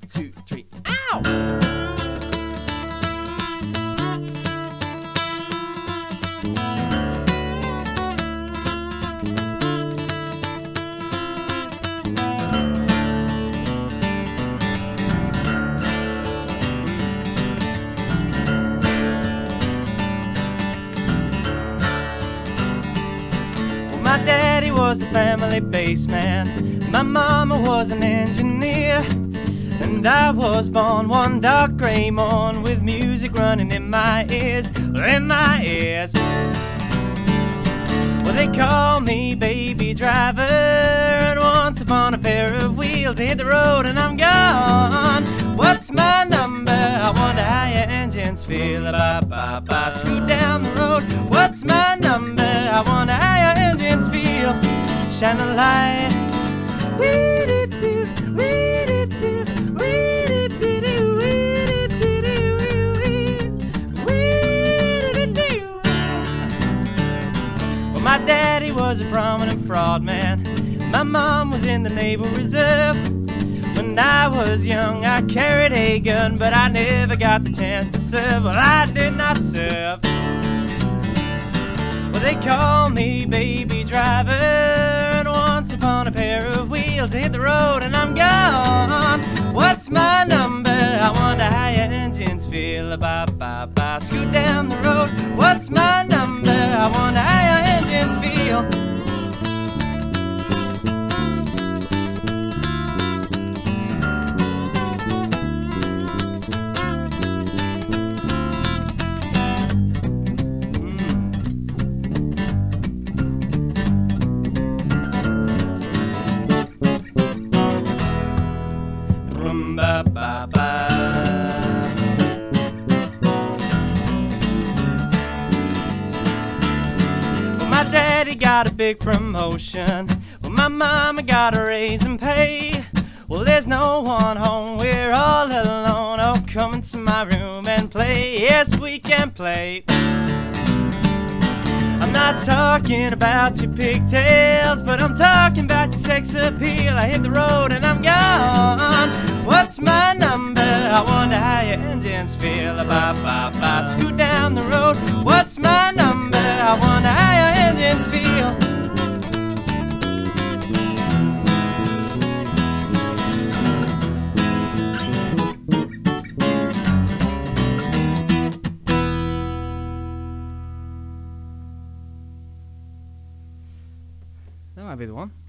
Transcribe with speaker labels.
Speaker 1: 2, 3, ow! My daddy was the family baseman, my mama was an engineer, and I was born one dark gray morn with music running in my ears, in my ears. Well, they call me baby driver, and once upon a pair of wheels I hit the road and I'm gone. What's my number? I wonder how your engines feel. Ba-ba-ba, scoot down the road. What's my number? I wonder how your engines feel. Shine a light. Well, my daddy was a prominent fraud man. My mom was in the Naval Reserve. When I was young, I carried a gun, but I never got the chance to serve. Well, I did not serve. Well, they call me baby driver, and once upon a pair of wheels I hit the road and I'm gone. What's my number? I wonder how your engines feel. Ba-ba-ba, scoot down the road. What's my number? I wonder how your engines feel. Ba-ba-ba. Well, my daddy got a big promotion. Well, my mama got a raise in pay. Well, there's no one home, we're all alone. Oh, come into my room and play. Yes, we can play. I'm not talking about your pigtails, but I'm talking about your sex appeal. I hit the road and I'm gone. What's my number? I wonder how your engines feel. Ba-ba-ba, scoot down the road. What's my number? I wonder how your engines feel. That might be the one.